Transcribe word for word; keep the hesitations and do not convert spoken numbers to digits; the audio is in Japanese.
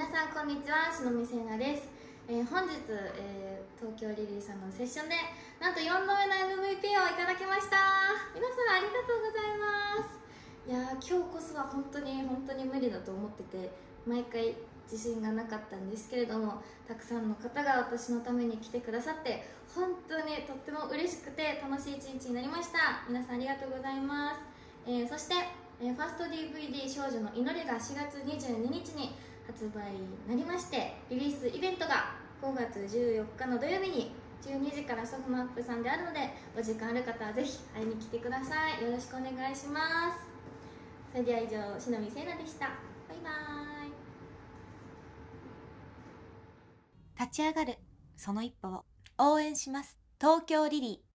皆さんこんにちは、篠見聖奈です。えー、本日、えー、東京リリーさんのセッションでなんとよんどめの エムブイピー をいただきました。皆さんありがとうございます。いやー、今日こそは本当に本当に無理だと思ってて、毎回自信がなかったんですけれども、たくさんの方が私のために来てくださって本当にとっても嬉しくて楽しい一日になりました。皆さんありがとうございます。えー、そして、えー、ファースト ディーブイディー 少女の祈りがしがつにじゅうににちに発売になりまして、リリースイベントがごがつじゅうよっかの土曜日にじゅうにじからソフマップさんであるので、お時間ある方はぜひ会いに来てください。よろしくお願いします。それでは以上、篠見聖奈でした。バイバーイ。 立ち上がるその一歩を応援します。東京リリー。